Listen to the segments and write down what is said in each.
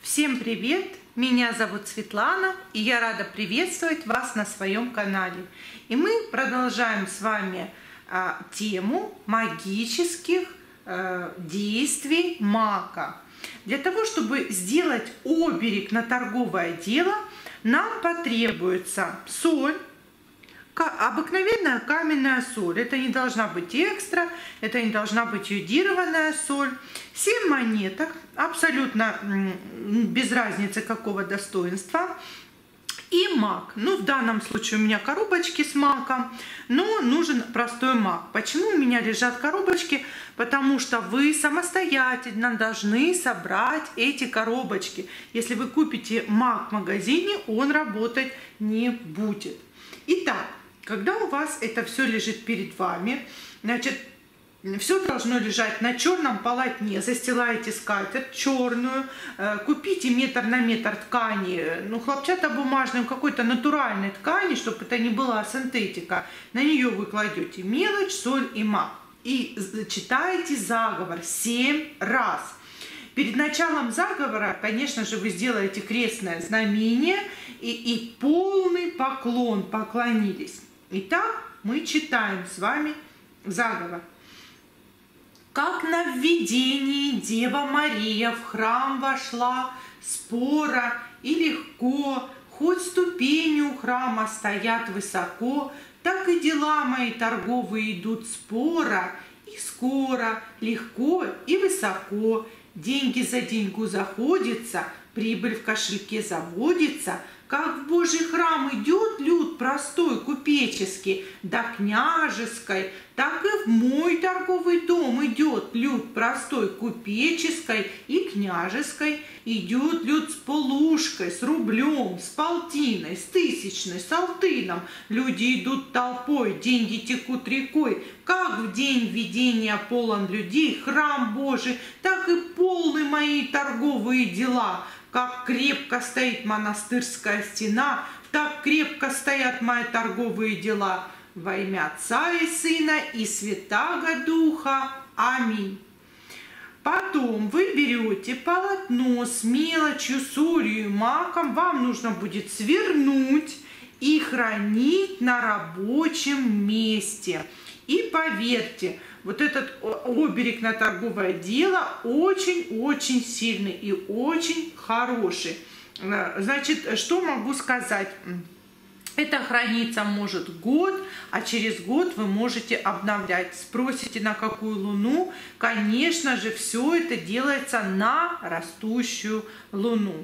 Всем привет! Меня зовут Светлана, и я рада приветствовать вас на своем канале. И мы продолжаем с вами тему магических действий мака. Для того, чтобы сделать оберег на торговое дело, нам потребуется соль, обыкновенная каменная соль. Это не должна быть экстра, это не должна быть йодированная соль. 7 монеток, абсолютно без разницы какого достоинства. И мак. В данном случае у меня коробочки с маком, но нужен простой мак. Почему у меня лежат коробочки? Потому что вы самостоятельно должны собрать эти коробочки. Если вы купите мак в магазине, он работать не будет. Итак, когда у вас это все лежит перед вами, значит, все должно лежать на черном полотне. Застилаете скатерть черную, купите метр на метр ткани, хлопчатобумажной, какой-то натуральной ткани, чтобы это не была синтетика. На нее вы кладете мелочь, соль и мак. И читаете заговор 7 раз. Перед началом заговора, конечно же, вы сделаете крестное знамение и полный поклон, поклонились. Итак, мы читаем с вами заговор. Как на введении Дева Мария в храм вошла споро и легко, хоть ступени у храма стоят высоко, так и дела мои торговые идут споро и скоро, легко и высоко. Деньги за деньгу заходятся, прибыль в кошельке заводится. Как в Божий храм идет люд простой, купеческий, до княжеской, так и в мой торговый дом идет люд простой, купеческой и княжеской. Идет люд с полушкой, с рублем, с полтиной, с тысячной, с алтыном. Люди идут толпой, деньги текут рекой. Как в день введения полон людей храм Божий, так и полны мои торговые дела. Как крепко стоит монастырская стена, так крепко стоят мои торговые дела. Во имя Отца и Сына и Святаго Духа. Аминь. Потом вы берете полотно с мелочью, солью и маком. Вам нужно будет свернуть и хранить на рабочем месте. И поверьте, вот этот оберег на торговое дело очень-очень сильный и очень хороший. Значит, что могу сказать? Это храниться может год, а через год вы можете обновлять. Спросите, на какую луну? Конечно же, все это делается на растущую луну.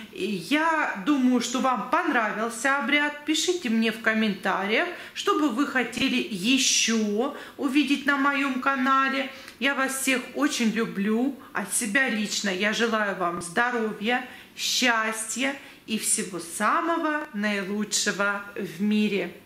Я думаю, что вам понравился обряд. Пишите мне в комментариях, что бы вы хотели еще увидеть на моем канале. Я вас всех очень люблю. От себя лично я желаю вам здоровья, счастья и всего самого наилучшего в мире.